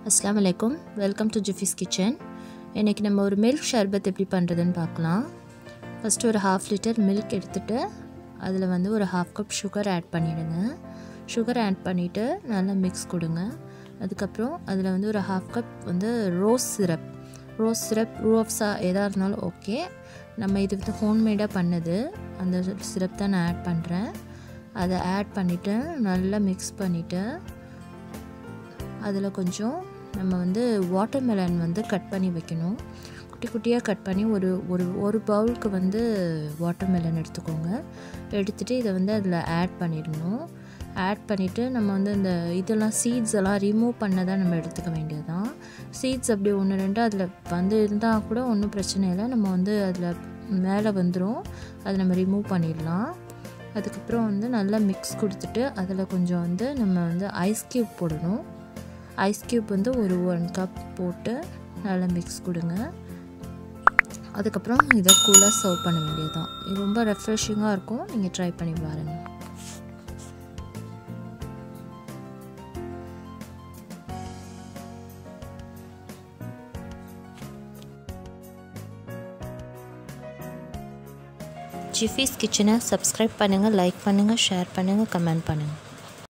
अस्सलाम वालेकुम welcome to जिफीस kitchen इनकी நம்ம ஒரு மில்க் ஷர்பத் எப்படி பண்றதுன்னு பார்க்கலாம் ஃபர்ஸ்ட் ஒரு 1/2 லிட்டர் மில்க் எடுத்துட்டு அதில் வந்து ஒரு 1/2 கப் சுகர் ஆட் பண்ணிடுங்க சுகர் ஆட் பண்ணிட்டு நல்லா மிக்ஸ் கொடுங்க அதுக்கு அப்புறம் அதில் வந்து ஒரு 1/2 கப் வந்து ரோஸ் சிரப் ரூஅஃப்ஸா எதா இருந்தாலும் ஓகே நம்ம இது வந்து ஹோம்மேடா பண்ணது அந்த சிரப் தான் நான் ஆட் பண்றேன் அதை ஆட் பண்ணிட்டு நல்லா மிக்ஸ் பண்ணிட்டு அதில் கொஞ்சம் நம்ம வந்து வாட்டர்மெலன் வந்து கட் பண்ணி வைக்கணும் குட்டி குட்டியாக கட் பண்ணி ஒரு பவுலுக்கு வந்து வாட்டர்மெலன் எடுத்துக்கோங்க எடுத்துகிட்டு இதை வந்து அதில் ஆட் பண்ணிடணும் ஆட் பண்ணிவிட்டு நம்ம வந்து இந்த இதெல்லாம் சீட்ஸ் எல்லாம் ரிமூவ் பண்ண தான் நம்ம எடுத்துக்க வேண்டியது தான் சீட்ஸ் அப்படி ஒன்று ரெண்டு அதில் வந்து இருந்தால் கூட ஒன்றும் பிரச்சனை இல்லை நம்ம வந்து அதில் மேலே வந்துடும் அதை நம்ம ரிமூவ் பண்ணிடலாம் அதுக்கப்புறம் வந்து நல்லா மிக்ஸ் கொடுத்துட்டு அதில் கொஞ்சம் வந்து நம்ம வந்து ஐஸ் க்யூப் போடணும் ஐஸ் க்யூப் வந்து ஒரு 1 கப் போட்டு நல்லா மிக்ஸ் கொடுங்க அதுக்கப்புறம் இதை கூலாக சர்வ் பண்ண வேண்டியது தான் இது ரொம்ப ரெஃப்ரெஷிங்காக இருக்கும் நீங்கள் ட்ரை பண்ணி பாருங்கள் ஜிஃபீஸ் கிச்சனை சப்ஸ்கிரைப் பண்ணுங்கள் லைக் பண்ணுங்கள் ஷேர் பண்ணுங்கள் கமெண்ட் பண்ணுங்கள்